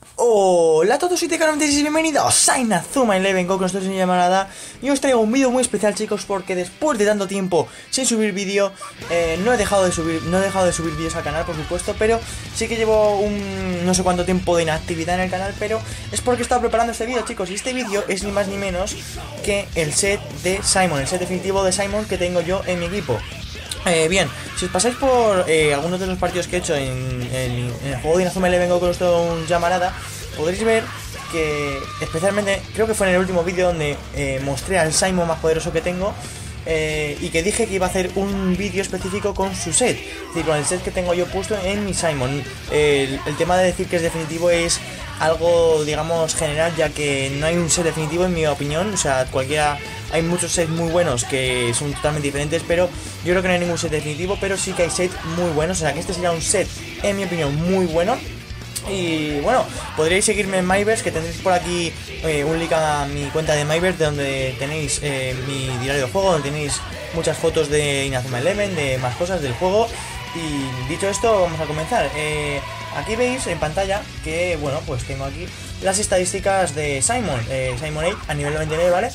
Hola a todos y bienvenidos a Inazuma Eleven con nosotros en llamarada. Y os traigo un vídeo muy especial, chicos, porque después de tanto tiempo sin subir vídeo, no he dejado de subir vídeos al canal, por supuesto, pero sí que llevo un no sé cuánto tiempo de inactividad en el canal, pero es porque he estado preparando este vídeo, chicos. Y este vídeo es ni más ni menos que el set de Simon, el set definitivo de Simon que tengo yo en mi equipo. Bien, si os pasáis por algunos de los partidos que he hecho en el juego de Inazuma Eleven Go Close Llamarada, podréis ver que, especialmente, creo que fue en el último vídeo donde mostré al Simon más poderoso que tengo, y que dije que iba a hacer un vídeo específico con su set, es decir, con el set que tengo yo puesto en mi Simon. El tema de decir que es definitivo es algo, digamos, general, ya que no hay un set definitivo en mi opinión. O sea, cualquiera, hay muchos sets muy buenos que son totalmente diferentes, pero yo creo que no hay ningún set definitivo, pero sí que hay sets muy buenos. O sea, que este sería un set, en mi opinión, muy bueno. Y bueno, podríais seguirme en Myverse, que tendréis por aquí un link a mi cuenta de Myverse, donde tenéis mi diario de juego, donde tenéis muchas fotos de Inazuma Eleven, de más cosas del juego. Y dicho esto, vamos a comenzar. Aquí veis en pantalla que, bueno, pues tengo aquí las estadísticas de Simon, Simon 8 a nivel 99, ¿vale?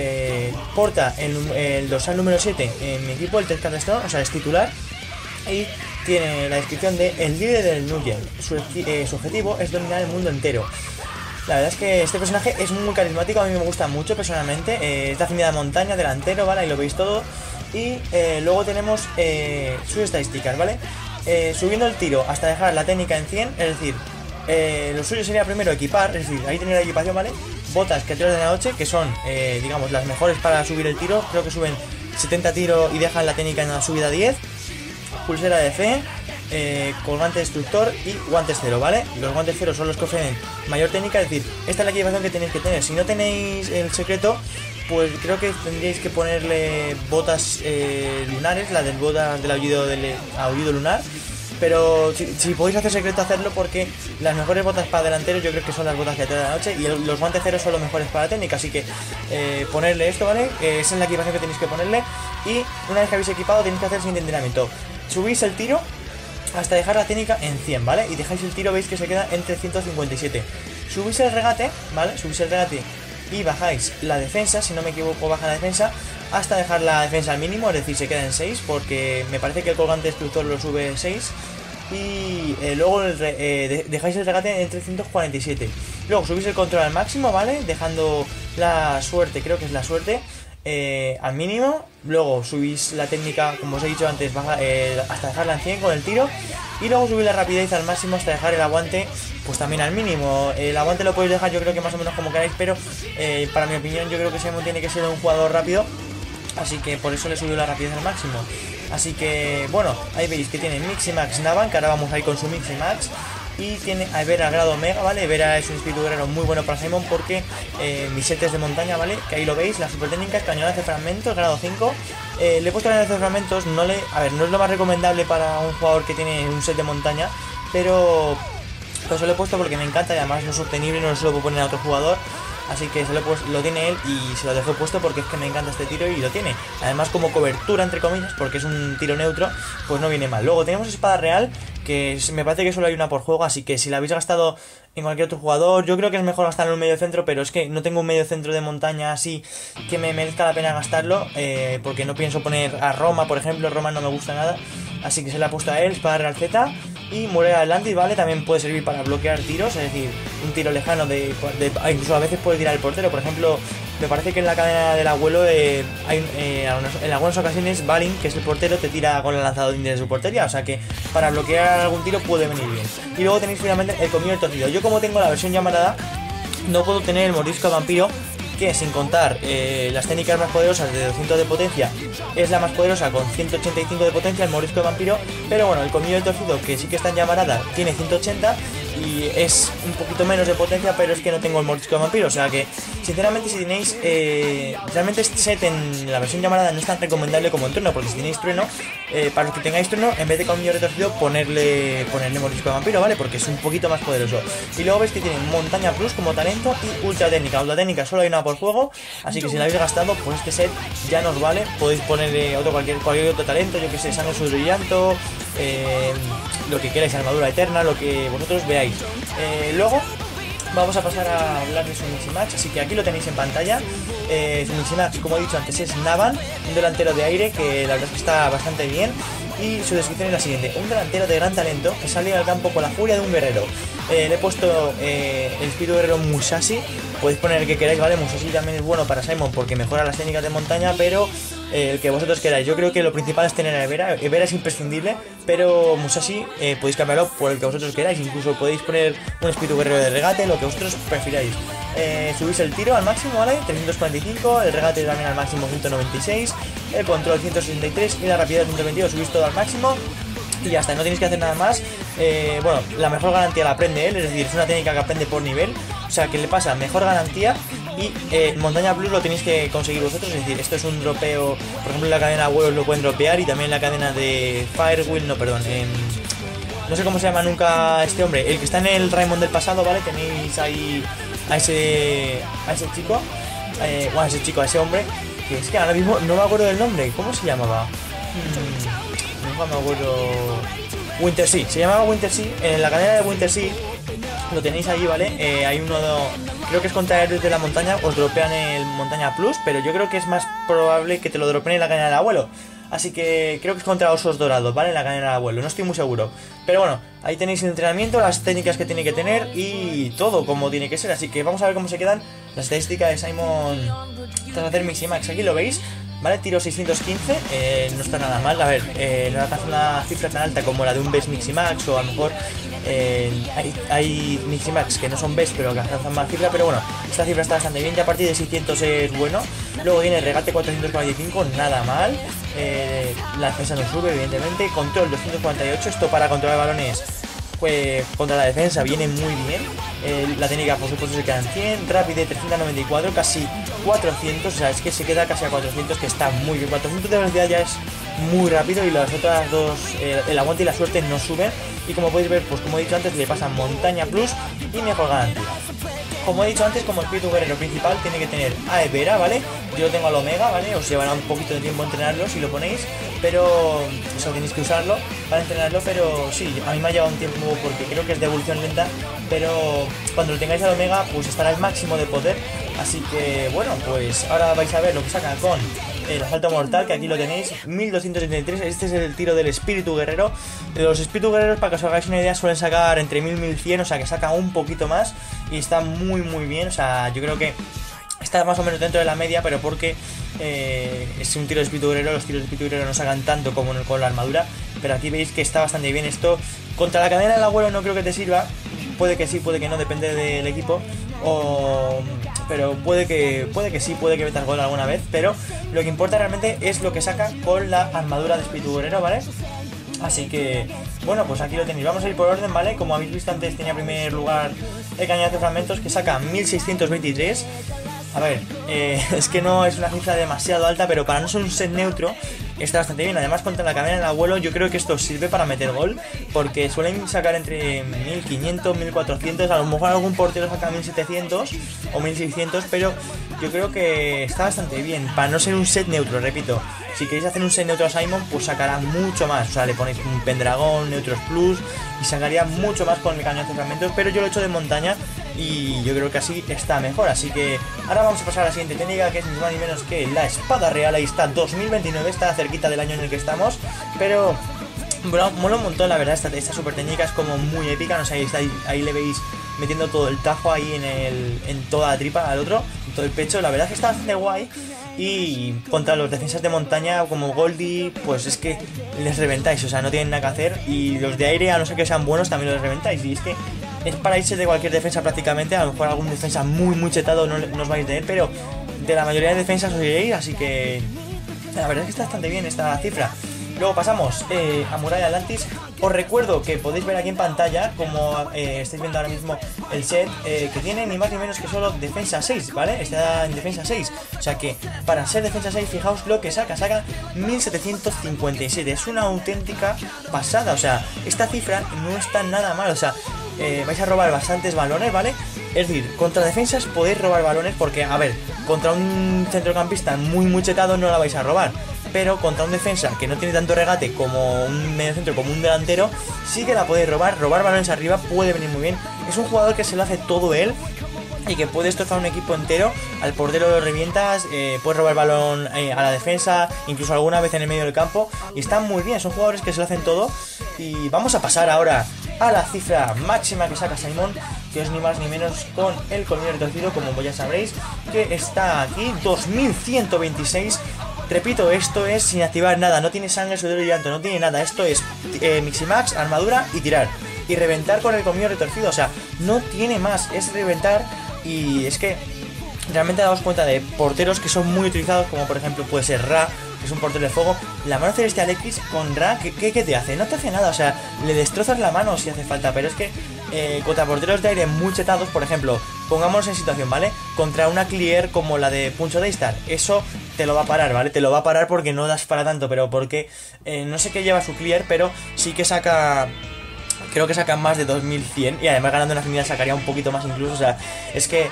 Porta el dorsal número 7 en mi equipo, el Test Stone, o sea, es titular. Y tiene la descripción de el líder del Nugget. Su objetivo es dominar el mundo entero. La verdad es que este personaje es muy carismático, a mí me gusta mucho personalmente. Es de afinidad de montaña, delantero, ¿vale? Ahí lo veis todo. Y luego tenemos sus estadísticas, ¿vale? Subiendo el tiro hasta dejar la técnica en 100, es decir, lo suyo sería primero equipar, es decir, ahí tener la equipación, ¿vale? Botas que tiran de la noche, que son, digamos, las mejores para subir el tiro. Creo que suben 70 tiros y dejan la técnica en la subida 10. Pulsera de fe, colgante destructor y guantes cero, ¿vale? Los guantes cero son los que ofrecen mayor técnica, es decir, esta es la equipación que tenéis que tener. Si no tenéis el secreto, pues creo que tendríais que ponerle botas lunares, las del botas del aullido lunar. Pero si podéis hacer secreto, hacerlo, porque las mejores botas para delanteros yo creo que son las botas que te da la noche, y los guantes cero son los mejores para la técnica. Así que ponerle esto, ¿vale? Esa es la equipación que tenéis que ponerle. Y una vez que habéis equipado, tenéis que hacer el siguiente entrenamiento. Subís el tiro hasta dejar la técnica en 100, ¿vale? Y dejáis el tiro, veis que se queda en 357. Subís el regate, ¿vale? Subís el regate y bajáis la defensa, si no me equivoco baja la defensa hasta dejar la defensa al mínimo, es decir, se queda en 6, porque me parece que el colgante destructor lo sube 6. Y luego dejáis el regate en 347. Luego subís el control al máximo, ¿vale? Dejando la suerte, creo que es la suerte, al mínimo. Luego subís la técnica, como os he dicho antes, hasta dejarla en 100 con el tiro. Y luego subís la rapidez al máximo hasta dejar el aguante, pues también al mínimo. El aguante lo podéis dejar, yo creo que más o menos como queráis, pero para mi opinión yo creo que Simon tiene que ser un jugador rápido, así que por eso le subió la rapidez al máximo. Así que bueno, ahí veis que tiene Mix y Max Navan, que ahora vamos a ir con su Mix y Max. Y tiene a Vera al grado Omega, ¿vale? Vera es un espíritu guerrero muy bueno para Simon, porque mis setes de montaña, ¿vale? Que ahí lo veis, las super técnicas, cañonazo de fragmentos, grado 5. Le he puesto cañonazo de fragmentos, no es lo más recomendable para un jugador que tiene un set de montaña, pero se lo he puesto porque me encanta, y además no es sostenible, no se lo puedo poner a otro jugador. Así que lo tiene él y se lo dejé puesto porque es que me encanta este tiro y lo tiene. Además, como cobertura, entre comillas, porque es un tiro neutro, pues no viene mal. Luego tenemos espada real, que me parece que solo hay una por juego, así que si la habéis gastado en cualquier otro jugador, yo creo que es mejor gastarlo en un medio centro, pero es que no tengo un medio centro de montaña así que me merezca la pena gastarlo, porque no pienso poner a Roma, por ejemplo. Roma no me gusta nada, así que se le ha puesto a él, espada real Z. Y Muralla Atlantis, ¿vale? También puede servir para bloquear tiros, es decir, un tiro lejano incluso a veces puede tirar el portero. Por ejemplo, me parece que en la cadena del abuelo en algunas ocasiones Balin, que es el portero, te tira con el lanzador de su portería, o sea que para bloquear algún tiro puede venir bien. Y luego tenéis finalmente el colmillo del torcido. Yo, como tengo la versión llamarada, no puedo tener el mordisco de vampiro, que sin contar las técnicas más poderosas de 200 de potencia, es la más poderosa con 185 de potencia, el mordisco de vampiro. Pero bueno, el colmillo del torcido, que sí que está en llamarada, tiene 180 y es un poquito menos de potencia, pero es que no tengo el mordisco de vampiro. O sea que, sinceramente, si tenéis realmente este set en la versión llamarada no es tan recomendable como en trueno, porque si tenéis trueno, para los que tengáis trueno, en vez de colmillo retorcido, ponerle mordisco de vampiro, ¿vale? Porque es un poquito más poderoso. Y luego veis que tiene montaña plus como talento y ultra técnica. Ultra técnica solo hay una por juego, así que si la habéis gastado, pues este set ya nos vale. Podéis ponerle cualquier otro talento, yo que sé, sangre sobre llanto, lo que queráis, armadura eterna, lo que vosotros veáis. Luego vamos a pasar a hablar de su Miximax, así que aquí lo tenéis en pantalla. Su Miximax, como he dicho antes, es Navan, un delantero de aire que la verdad es que está bastante bien. Y su descripción es la siguiente: un delantero de gran talento que sale al campo con la furia de un guerrero. Le he puesto el espíritu guerrero Musashi, podéis poner el que queráis, ¿vale? Musashi también es bueno para Simon porque mejora las técnicas de montaña, pero el que vosotros queráis. Yo creo que lo principal es tener a Evera. Evera es imprescindible, pero Musashi podéis cambiarlo por el que vosotros queráis. Incluso podéis poner un espíritu guerrero de regate, lo que vosotros prefiráis. Subís el tiro al máximo, ¿vale? 345, el regate también al máximo 196, el control 163 y la rapidez 122. Subís todo al máximo y ya está, no tenéis que hacer nada más. Bueno, la mejor garantía la aprende él, es decir, es una técnica que aprende por nivel. O sea, que le pasa mejor garantía. Y Montaña Plus lo tenéis que conseguir vosotros, es decir, esto es un dropeo. Por ejemplo, en la cadena de huevos lo pueden dropear y también en la cadena de Firewheel, no, perdón, no sé cómo se llama nunca este hombre, el que está en el Raimond del pasado, ¿vale? Tenéis ahí a ese chico, a ese hombre, que es que ahora mismo no me acuerdo del nombre. ¿Cómo se llamaba? No me acuerdo. Wintersea, se llamaba Wintersea. En la cadena de Wintersea lo tenéis ahí, ¿vale? Hay uno, creo que es contra héroes de la montaña, os dropean el Montaña Plus, pero yo creo que es más probable que te lo dropeen en la cadena del abuelo. Así que creo que es contra osos dorados, ¿vale? En la cadena del abuelo, no estoy muy seguro. Pero bueno, ahí tenéis el entrenamiento, las técnicas que tiene que tener y todo como tiene que ser. Así que vamos a ver cómo se quedan las estadísticas de Simon tras hacer Miximax. Aquí lo veis, ¿vale? Tiro 615, no está nada mal. A ver, no alcanza una cifra tan alta como la de un Best Miximax, o a lo mejor hay Miximax que no son Best pero que alcanzan más cifra. Pero bueno, esta cifra está bastante bien, ya a partir de 600 es bueno. Luego viene regate 445, nada mal. La defensa no sube, evidentemente. Control 248, esto para controlar balones. Pues contra la defensa viene muy bien. La técnica por supuesto se queda en 100. Rapidez 394, casi 400. O sea, es que se queda casi a 400, que está muy bien. 400 de velocidad ya es muy rápido. Y las otras dos, el aguante y la suerte, no suben. Y como podéis ver, pues como he dicho antes, le pasan Montaña Plus y mejor garantía. Como he dicho antes, como espíritu guerrero principal tiene que tener a Evera, ¿vale? Yo lo tengo al Omega, ¿vale? Os llevará un poquito de tiempo entrenarlo si lo ponéis, pero o sea, tenéis que usarlo para entrenarlo. Pero sí, a mí me ha llevado un tiempo porque creo que es de evolución lenta, pero cuando lo tengáis al Omega pues estará al máximo de poder. Así que bueno, pues ahora vais a ver lo que sacan con el asalto mortal, que aquí lo tenéis, 1273. Este es el tiro del espíritu guerrero. Los espíritus guerreros, para que os hagáis una idea, suelen sacar entre 1000 y 1100, o sea que sacan un poquito más y está muy muy bien. O sea, yo creo que está más o menos dentro de la media, pero porque es un tiro de espíritu guerrero. Los tiros de espíritu guerrero no sacan tanto como con la armadura, pero aquí veis que está bastante bien esto. Contra la cadena del abuelo no creo que te sirva, puede que sí, puede que no, depende del equipo. Pero puede que sí, puede que metas gol alguna vez. Pero lo que importa realmente es lo que saca con la armadura de espíritu guerrero, ¿vale? Así que, bueno, pues aquí lo tenéis. Vamos a ir por orden, ¿vale? Como habéis visto antes, tenía primer lugar el cañonazo de fragmentos, que saca 1623. A ver, es que no es una cifra demasiado alta, pero para no ser un set neutro está bastante bien. Además, contra la cadena del abuelo yo creo que esto sirve para meter gol, porque suelen sacar entre 1500, 1400, a lo mejor algún portero saca 1700 o 1600, pero yo creo que está bastante bien para no ser un set neutro. Repito, si queréis hacer un set neutro a Simon, pues sacará mucho más. O sea, le ponéis un Pendragón, Neutros Plus y sacaría mucho más con el cañonazo de fragmentos, pero yo lo he hecho de montaña y yo creo que así está mejor. Así que ahora vamos a pasar a la siguiente técnica, que es ni más ni menos que la espada real. Ahí está, 2029, está cerquita del año en el que estamos, pero bueno, mola un montón, la verdad. Esta super técnica es como muy épica, no sé, ahí le veis metiendo todo el tajo ahí en toda la tripa al otro, en todo el pecho. La verdad es que está bastante guay. Y contra los defensas de montaña como Goldie, pues es que les reventáis, o sea, no tienen nada que hacer. Y los de aire, a no ser que sean buenos, también los reventáis. Y es que es para irse de cualquier defensa prácticamente. A lo mejor algún defensa muy chetado no os vais a tener, pero de la mayoría de defensas os iréis. Así que la verdad es que está bastante bien esta cifra. Luego pasamos a Muralla Atlantis. Os recuerdo que podéis ver aquí en pantalla, como estáis viendo ahora mismo, el set que tiene ni más ni menos que solo defensa 6, ¿vale? Está en defensa 6. O sea que para ser defensa 6, fijaos lo que saca 1757. Es una auténtica pasada. O sea, esta cifra no está nada mal. O sea, vais a robar bastantes balones, ¿vale? Es decir, contra defensas podéis robar balones porque, a ver, contra un centrocampista muy chetado no la vais a robar. pero contra un defensa que no tiene tanto regate como un mediocentro, como un delantero, sí que la puede robar balones arriba, puede venir muy bien. Es un jugador que se lo hace todo él y que puede destrozar un equipo entero. Al portero lo revientas, puedes robar el balón a la defensa, incluso alguna vez en el medio del campo, y están muy bien, son jugadores que se lo hacen todo. Y vamos a pasar ahora a la cifra máxima que saca Simon, que es ni más ni menos con el colmillo retorcido, como ya sabréis, que está aquí, 2126. Repito, esto es sin activar nada, no tiene sangre, sudor y llanto, no tiene nada. Esto es Miximax, armadura y tirar. Y reventar con el colmillo retorcido, o sea, no tiene más, es reventar. Y es que realmente damos cuenta de porteros que son muy utilizados, como por ejemplo puede ser Ra, que es un portero de fuego. La mano celestial X con Ra, ¿qué te hace? No te hace nada, o sea, le destrozas la mano si hace falta, pero es que contra porteros de aire muy chetados, por ejemplo, pongámonos en situación, ¿vale? Contra una clear como la de Puncho Daystar, eso te lo va a parar, ¿vale? Te lo va a parar porque no das para tanto, pero porque no sé qué lleva su clear, pero sí que saca... Creo que sacan más de 2100 y además ganando una afinidad sacaría un poquito más incluso, o sea, es que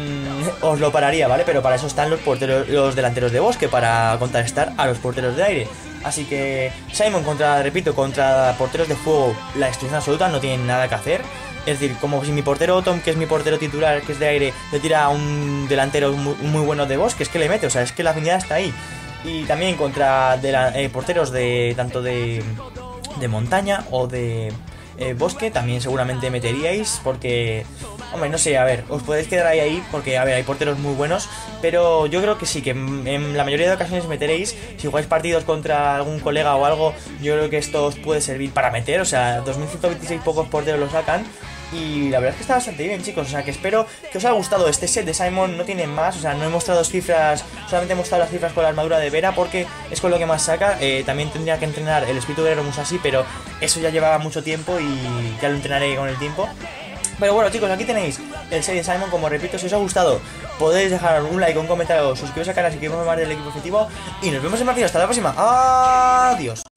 os lo pararía, ¿vale? Pero para eso están los porteros, los delanteros de bosque, para contrarrestar a los porteros de aire. Así que Simon repito, contra porteros de fuego, la destrucción absoluta, no tienen nada que hacer. Es decir, como si mi portero Tom, que es mi portero titular, que es de aire, le tira a un delantero muy bueno de bosque, es que le mete, o sea, es que la afinidad está ahí. Y también contra porteros de tanto de montaña o de... bosque también seguramente meteríais, porque, hombre, no sé, a ver, os podéis quedar ahí porque, a ver, hay porteros muy buenos, pero yo creo que sí, que en la mayoría de ocasiones meteréis. Si jugáis partidos contra algún colega o algo, yo creo que esto os puede servir para meter, o sea, 2126 pocos porteros lo sacan. Y la verdad es que está bastante bien, chicos, o sea que espero que os haya gustado este set de Simon. No tiene más, o sea, no he mostrado cifras, solamente he mostrado las cifras con la armadura de Vera porque es con lo que más saca. También tendría que entrenar el espíritu guerrero Musashi, pero eso ya llevaba mucho tiempo y ya lo entrenaré con el tiempo. Pero bueno, chicos, aquí tenéis el set de Simon. Como repito, si os ha gustado podéis dejar un like, un comentario, suscribiros al canal si queréis más del equipo objetivo y nos vemos en más vídeos. Hasta la próxima, adiós.